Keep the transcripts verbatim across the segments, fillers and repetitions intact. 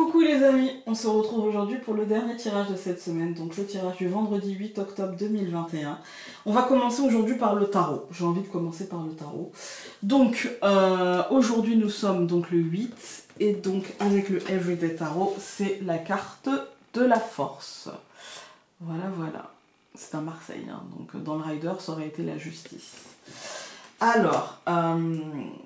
Coucou les amis, on se retrouve aujourd'hui pour le dernier tirage de cette semaine, donc le tirage du vendredi huit octobre deux mille vingt et un. On va commencer aujourd'hui par le tarot, j'ai envie de commencer par le tarot. Donc euh, aujourd'hui nous sommes donc le huit, et donc avec le Everyday Tarot, c'est la carte de la force. Voilà, voilà, c'est un Marseille, hein. Donc dans le rider ça aurait été la justice. Alors, euh,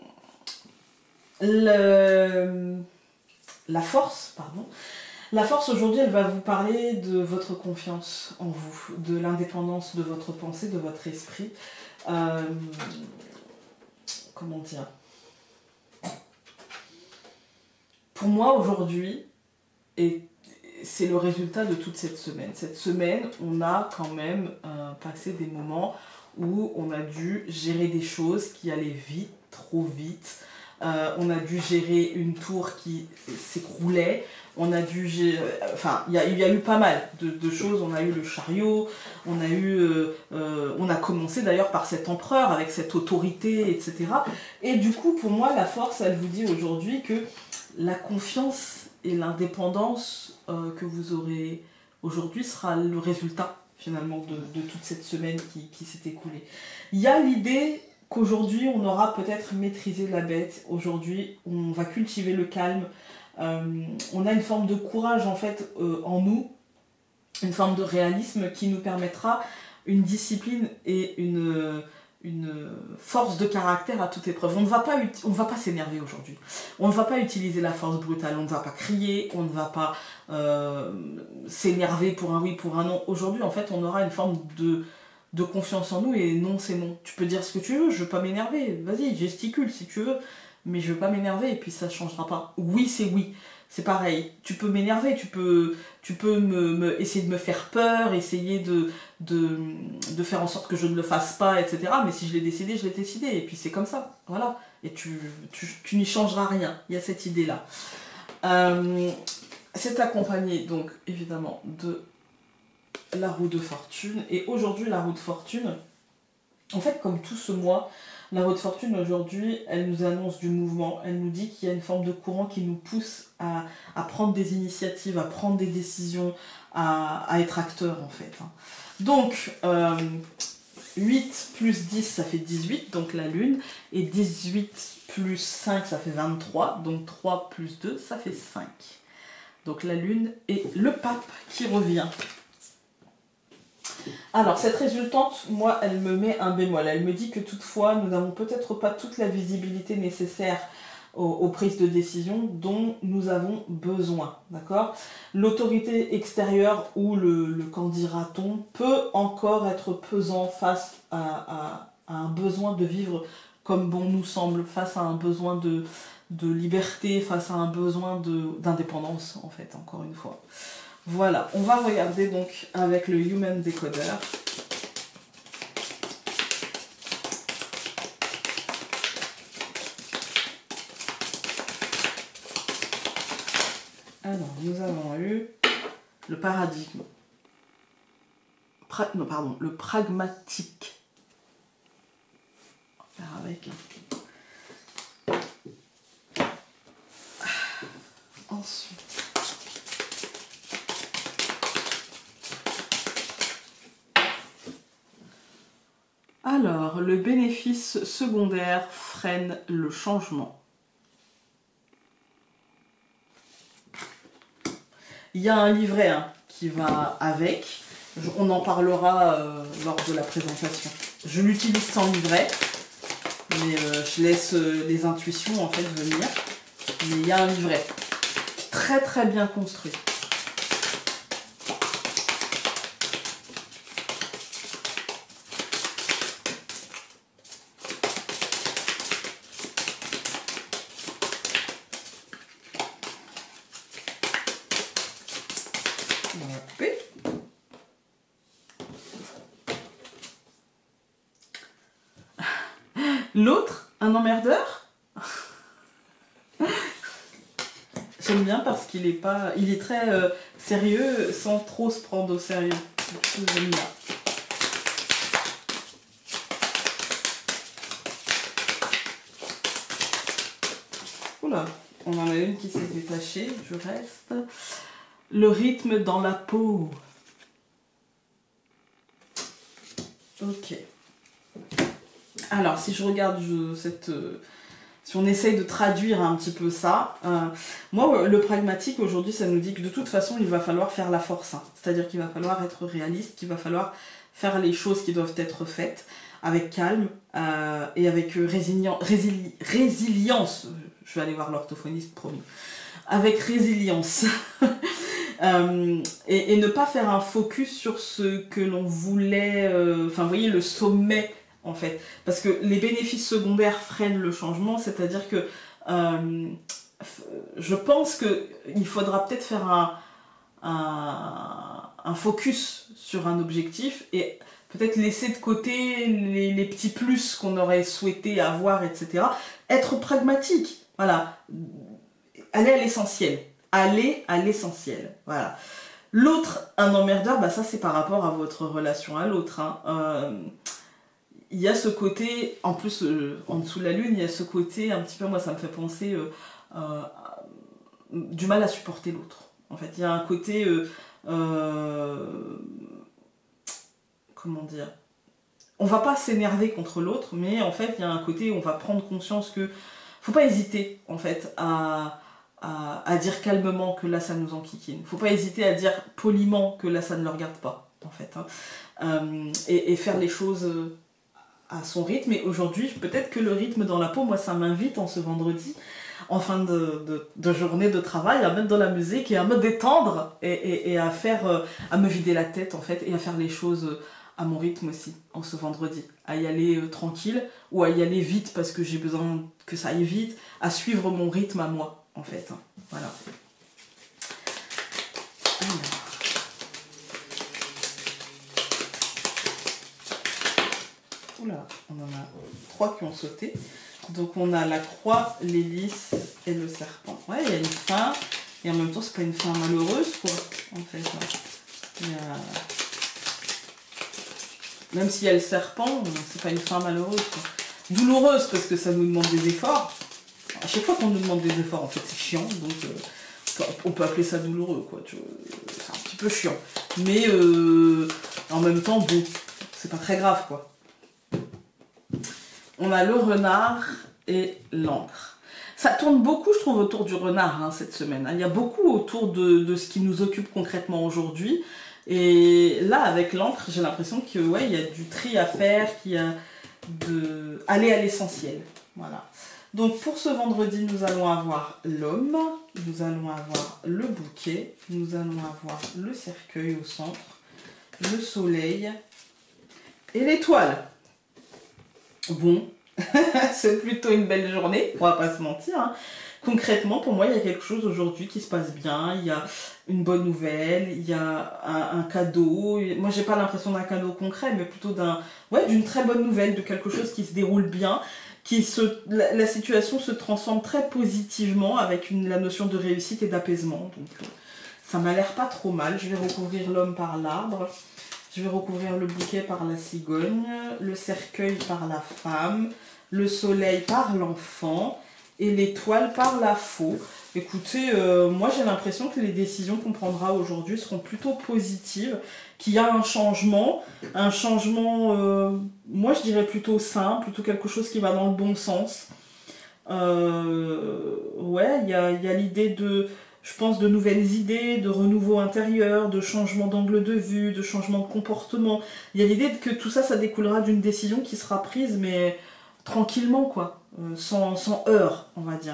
le... La force, pardon. La force aujourd'hui, elle va vous parler de votre confiance en vous, de l'indépendance de votre pensée, de votre esprit. Euh, comment dire? Pour moi aujourd'hui, et c'est le résultat de toute cette semaine. Cette semaine, on a quand même euh, passé des moments où on a dû gérer des choses qui allaient vite, trop vite. Euh, on a dû gérer une tour qui s'écroulait, on a dû gérer, enfin il y, y a eu pas mal de, de choses, on a eu le chariot, on a eu, euh, euh, on a commencé d'ailleurs par cet empereur avec cette autorité, et cetera. Et du coup pour moi la force elle vous dit aujourd'hui que la confiance et l'indépendance euh, que vous aurez aujourd'hui sera le résultat finalement de, de toute cette semaine qui, qui s'est écoulée. Il y a l'idée qu'aujourd'hui on aura peut-être maîtrisé la bête, aujourd'hui on va cultiver le calme, euh, on a une forme de courage en fait euh, en nous, une forme de réalisme qui nous permettra une discipline et une, une force de caractère à toute épreuve. On ne va pas, on va pas s'énerver aujourd'hui, on ne va pas utiliser la force brutale, on ne va pas crier, on ne va pas euh, s'énerver pour un oui, pour un non. Aujourd'hui en fait on aura une forme de de confiance en nous, et non c'est non. Tu peux dire ce que tu veux, je veux pas m'énerver, vas-y, gesticule si tu veux, mais je veux pas m'énerver et puis ça changera pas. Oui c'est oui, c'est pareil, tu peux m'énerver, tu peux, tu peux me, me, essayer de me faire peur, essayer de, de, de faire en sorte que je ne le fasse pas, et cetera. Mais si je l'ai décidé, je l'ai décidé, et puis c'est comme ça, voilà. Et tu, tu, tu n'y changeras rien, il y a cette idée-là. Euh, c'est accompagné donc évidemment de la roue de fortune, et aujourd'hui la roue de fortune, en fait comme tout ce mois, la roue de fortune aujourd'hui elle nous annonce du mouvement, elle nous dit qu'il y a une forme de courant qui nous pousse à, à prendre des initiatives, à prendre des décisions, à, à être acteur en fait. Donc euh, huit plus dix ça fait dix-huit, donc la lune, et dix-huit plus cinq ça fait vingt-trois, donc trois plus deux ça fait cinq. Donc la lune et le pape qui revient. Alors cette résultante, moi, elle me met un bémol. Elle me dit que toutefois, nous n'avons peut-être pas toute la visibilité nécessaire aux, aux prises de décision dont nous avons besoin. D'accord ? L'autorité extérieure ou le, le qu'en dira-t-on peut encore être pesant face à, à, à un besoin de vivre comme bon nous semble, face à un besoin de, de liberté, face à un besoin d'indépendance, en fait, encore une fois. Voilà, on va regarder donc avec le Human Decoder. Alors, nous avons eu le paradigme. Pra non, pardon, le pragmatique. On va faire avec. Ensuite. Alors, le bénéfice secondaire freine le changement. Il y a un livret hein, qui va avec. Je, on en parlera euh, lors de la présentation. Je l'utilise sans livret, mais euh, je laisse euh, les intuitions en fait venir. Mais il y a un livret très très bien construit. L'autre, un emmerdeur. J'aime bien parce qu'il est pas, il est très euh, sérieux sans trop se prendre au sérieux. J'aime bien. Oula, on en a une qui s'est détachée, je reste. Le rythme dans la peau. Ok. Alors, si je regarde je, cette... Euh, si on essaye de traduire un petit peu ça, euh, moi, le pragmatique, aujourd'hui, ça nous dit que de toute façon, il va falloir faire la force. Hein. C'est-à-dire qu'il va falloir être réaliste, qu'il va falloir faire les choses qui doivent être faites avec calme euh, et avec résilien, résili, résilience. Je vais aller voir l'orthophoniste, promis. Avec résilience. euh, et, et ne pas faire un focus sur ce que l'on voulait... Euh, enfin, vous voyez, le sommet, en fait. Parce que les bénéfices secondaires freinent le changement, c'est-à-dire que euh, je pense qu'il faudra peut-être faire un, un, un focus sur un objectif et peut-être laisser de côté les, les petits plus qu'on aurait souhaité avoir, et cetera. Être pragmatique, voilà. Aller à l'essentiel. Aller à l'essentiel, voilà. L'autre, un emmerdeur, bah ça c'est par rapport à votre relation à l'autre, hein. Euh, il y a ce côté, en plus, euh, en dessous de la lune, il y a ce côté, un petit peu, moi ça me fait penser, euh, euh, du mal à supporter l'autre. En fait, il y a un côté, euh, euh, comment dire, on va pas s'énerver contre l'autre, mais en fait, il y a un côté où on va prendre conscience que, faut pas hésiter, en fait, à, à, à dire calmement que là, ça nous enquiquine. Faut pas hésiter à dire poliment que là, ça ne le regarde pas, en fait. Hein. Euh, et, et faire les choses à son rythme. Et aujourd'hui, peut-être que le rythme dans la peau, moi, ça m'invite en ce vendredi, en fin de, de, de journée de travail, à mettre dans la musique et à me détendre et, et, et à faire, euh, à me vider la tête, en fait, et à faire les choses à mon rythme aussi, en ce vendredi. À y aller euh, tranquille ou à y aller vite parce que j'ai besoin que ça aille vite, à suivre mon rythme à moi, en fait. Hein. Voilà. Alors. Oula, on en a trois qui ont sauté. Donc on a la croix, l'hélice et le serpent. Ouais, il y a une fin, et en même temps c'est pas une fin malheureuse, quoi, en fait. Il y a... Même s'il y a le serpent, c'est pas une fin malheureuse, quoi. Douloureuse parce que ça nous demande des efforts. À chaque fois qu'on nous demande des efforts, en fait c'est chiant, donc euh, on peut appeler ça douloureux, quoi. C'est un petit peu chiant. Mais euh, en même temps, bon, c'est pas très grave, quoi. On a le renard et l'encre. Ça tourne beaucoup, je trouve, autour du renard hein, cette semaine. Il y a beaucoup autour de, de ce qui nous occupe concrètement aujourd'hui. Et là, avec l'encre, j'ai l'impression qu'il ouais, y a du tri à faire, qu'il y a de... aller à l'essentiel. Voilà. Donc pour ce vendredi, nous allons avoir l'homme, nous allons avoir le bouquet, nous allons avoir le cercueil au centre, le soleil et l'étoile. Bon, c'est plutôt une belle journée, on va pas se mentir. Hein. Concrètement, pour moi, il y a quelque chose aujourd'hui qui se passe bien. Il y a une bonne nouvelle, il y a un, un cadeau. Moi, j'ai pas l'impression d'un cadeau concret, mais plutôt d'un, ouais, d'une très bonne nouvelle, de quelque chose qui se déroule bien, qui se, la, la situation se transforme très positivement avec une, la notion de réussite et d'apaisement. Donc, euh, ça m'a l'air pas trop mal. Je vais recouvrir l'homme par l'arbre. Je vais recouvrir le bouquet par la cigogne, le cercueil par la femme, le soleil par l'enfant et l'étoile par la faux. Écoutez, euh, moi j'ai l'impression que les décisions qu'on prendra aujourd'hui seront plutôt positives, qu'il y a un changement, un changement, euh, moi je dirais plutôt sain, plutôt quelque chose qui va dans le bon sens. Euh, ouais, il y a, y a l'idée de... Je pense de nouvelles idées, de renouveau intérieur, de changement d'angle de vue, de changement de comportement. Il y a l'idée que tout ça, ça découlera d'une décision qui sera prise, mais tranquillement, quoi. Euh, sans, sans heurts, on va dire.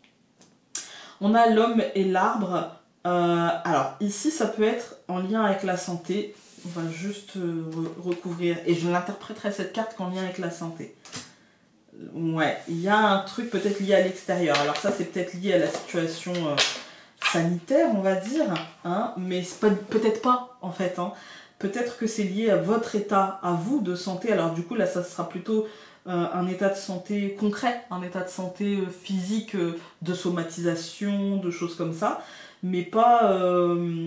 On a l'homme et l'arbre. Euh, alors, ici, ça peut être en lien avec la santé. On va juste euh, re recouvrir. Et je l'interpréterai cette carte qu'en lien avec la santé. Ouais, il y a un truc peut-être lié à l'extérieur. Alors ça, c'est peut-être lié à la situation... Euh, sanitaire, on va dire, hein, mais peut-être pas, en fait. Hein. Peut-être que c'est lié à votre état, à vous, de santé. Alors du coup, là, ça sera plutôt euh, un état de santé concret, un état de santé euh, physique, euh, de somatisation, de choses comme ça, mais pas... Euh,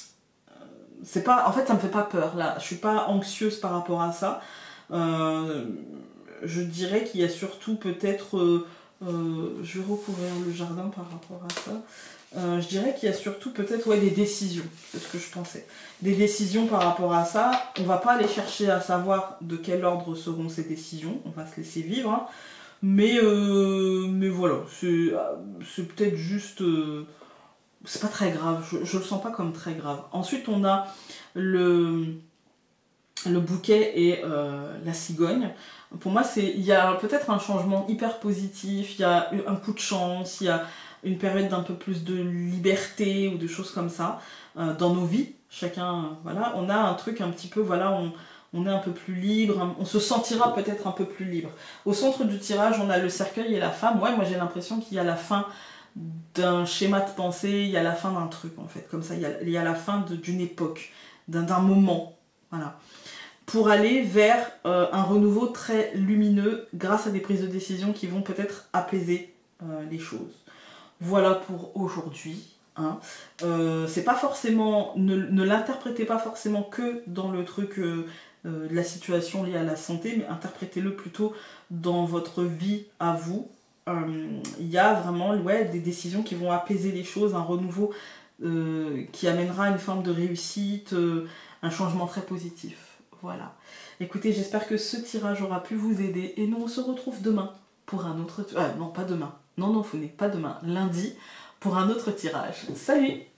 c'est pas... En fait, ça me fait pas peur, là. Je suis pas anxieuse par rapport à ça. Euh, je dirais qu'il y a surtout peut-être... Euh, Euh, je vais recouvrir le jardin par rapport à ça. Euh, je dirais qu'il y a surtout peut-être ouais, des décisions, c'est ce que je pensais. Des décisions par rapport à ça. On va pas aller chercher à savoir de quel ordre seront ces décisions. On va se laisser vivre. Hein. Mais, euh, mais voilà, c'est peut-être juste... Euh, c'est pas très grave, je, je le sens pas comme très grave. Ensuite, on a le, le bouquet et euh, la cigogne. Pour moi, il y a peut-être un changement hyper positif, il y a un coup de chance, il y a une période d'un peu plus de liberté ou de choses comme ça euh, dans nos vies. Chacun, voilà, on a un truc un petit peu, voilà, on, on est un peu plus libre, on se sentira peut-être un peu plus libre. Au centre du tirage, on a le cercueil et la femme. Ouais, moi j'ai l'impression qu'il y a la fin d'un schéma de pensée, il y a la fin d'un truc en fait, comme ça, il y a, il y a la fin d'une époque, d'un moment, voilà. Pour aller vers euh, un renouveau très lumineux grâce à des prises de décision qui vont peut-être apaiser euh, les choses. Voilà pour aujourd'hui. Hein. Euh, c'est pas forcément, ne, ne l'interprétez pas forcément que dans le truc euh, euh, de la situation liée à la santé, mais interprétez-le plutôt dans votre vie à vous. Il euh, y a vraiment ouais, des décisions qui vont apaiser les choses, un renouveau euh, qui amènera une forme de réussite, euh, un changement très positif. Voilà. Écoutez, j'espère que ce tirage aura pu vous aider et nous on se retrouve demain pour un autre... Ah non, pas demain. Non, non, Founé, pas demain. Lundi pour un autre tirage. Salut!